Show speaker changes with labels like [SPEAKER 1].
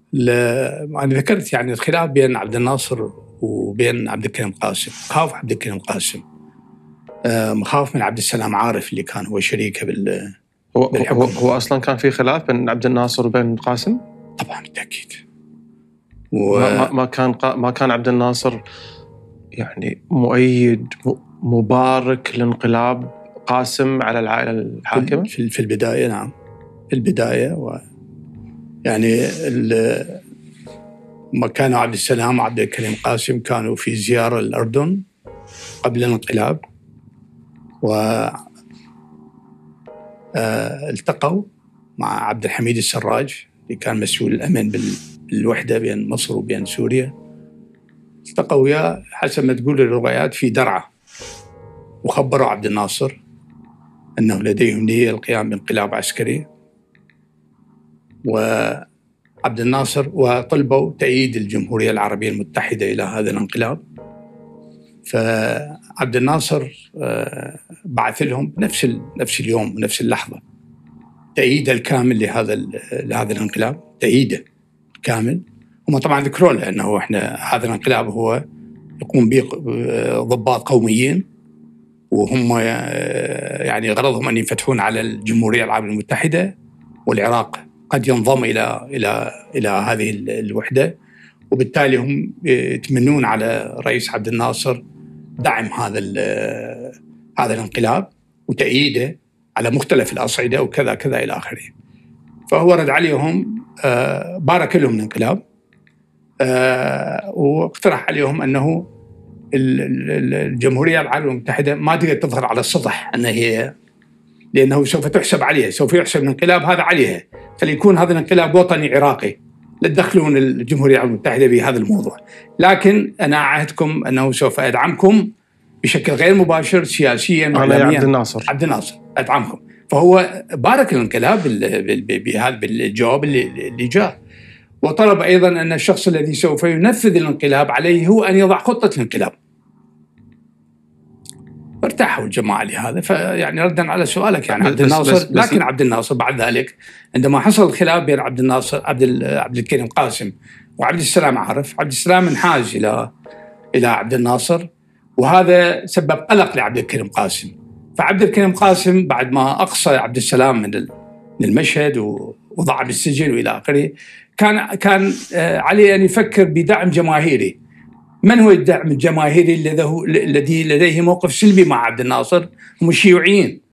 [SPEAKER 1] أنا ذكرت يعني الخلاف بين عبد الناصر وبين عبد الكريم قاسم. خاف عبد الكريم قاسم، مخاف من عبد السلام عارف اللي كان هو شريكه بالحكم.
[SPEAKER 2] هو أصلا كان في خلاف بين عبد الناصر وبين قاسم؟
[SPEAKER 1] طبعا بالتأكيد.
[SPEAKER 2] ما كان عبد الناصر يعني مؤيد مبارك لانقلاب قاسم على العائلة الحاكمة؟
[SPEAKER 1] في البداية نعم، في البداية يعني ما كانوا عبد السلام وعبد الكريم قاسم كانوا في زيارة الأردن قبل الانقلاب، والتقوا مع عبد الحميد السراج اللي كان مسؤول الأمن بالوحدة بين مصر وبين سوريا. التقوا وياه حسب ما تقول الروايات في درعا، وخبروا عبد الناصر أنه لديهم نية القيام بانقلاب عسكري، وعبد الناصر وطلبوا تأييد الجمهورية العربية المتحدة إلى هذا الانقلاب. فعبد الناصر بعث لهم نفس اليوم ونفس اللحظة تأييد الكامل لهذا الانقلاب، تأييده كامل. هم طبعا ذكروا له أنه هذا الانقلاب هو يقوم به ضباط قوميين، وهم يعني غرضهم أن يفتحون على الجمهورية العربية المتحدة، والعراق قد ينضم إلى هذه الوحدة، وبالتالي هم يتمنون على رئيس عبد الناصر دعم هذا الانقلاب وتأييده على مختلف الأصعدة وكذا كذا إلى آخره. فهو رد عليهم، بارك لهم الانقلاب، واقترح عليهم أنه الجمهورية العربية المتحدة ما تقدر تظهر على السطح لأنه سوف تحسب عليها، سوف يحسب الانقلاب هذا عليها، فليكون هذا الانقلاب وطني عراقي، لا تدخلون الجمهورية العربية المتحدة بهذا الموضوع، لكن أنا أعهدكم أنه سوف أدعمكم بشكل غير مباشر سياسيا
[SPEAKER 2] وإعلاميا. عبد
[SPEAKER 1] الناصر أدعمكم. فهو بارك الانقلاب بهذا بالجواب اللي جاء، وطلب أيضا أن الشخص الذي سوف ينفذ الانقلاب عليه هو أن يضع خطة الانقلاب. ارتاحوا الجماعة لهذا. فيعني ردا على سؤالك يعني عبد الناصر، لكن عبد الناصر بعد ذلك عندما حصل الخلاف بين عبد الناصر عبد الكريم قاسم وعبد السلام عارف، عبد السلام انحاز إلى عبد الناصر، وهذا سبب قلق لعبد الكريم قاسم. فعبد الكريم قاسم بعد ما أقصى عبد السلام من المشهد ووضعه بالسجن وإلى آخره، كان عليه أن يفكر بدعم جماهيري. من هو الدعم الجماهيري الذي لديه موقف سلبي مع عبد الناصر؟ هم الشيوعيين.